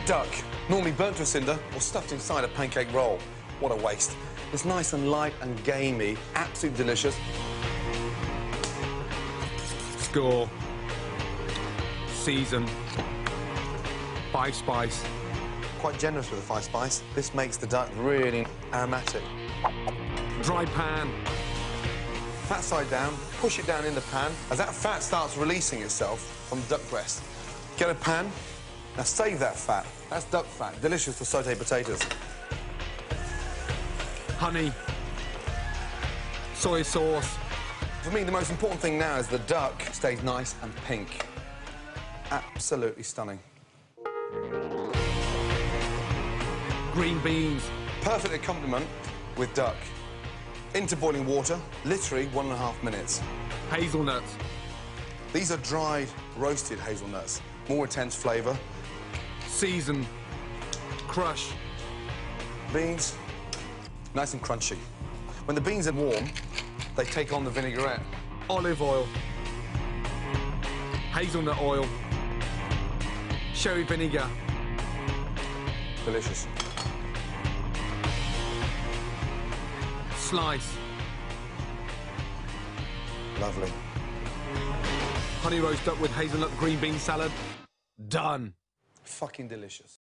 Duck, normally burnt to a cinder or stuffed inside a pancake roll. What a waste. It's nice and light and gamey, absolutely delicious. Score. Season. 5 spice. Quite generous with the 5 spice. This makes the duck really aromatic. Dry pan. Fat side down, push it down in the pan. As that fat starts releasing itself from the duck breast, get a pan. Now save that fat. That's duck fat, delicious for sautéed potatoes. Honey. Soy sauce. For me, the most important thing now is the duck stays nice and pink. Absolutely stunning. Green beans. Perfect accompaniment with duck. Into boiling water, literally 1.5 minutes. Hazelnuts. These are dried, roasted hazelnuts. More intense flavour. Season. Crush. Beans, nice and crunchy. When the beans are warm, they take on the vinaigrette. Olive oil. Hazelnut oil. Sherry vinegar. Delicious. Slice. Lovely. Honey roast duck with hazelnut green bean salad. Done. Fucking delicious.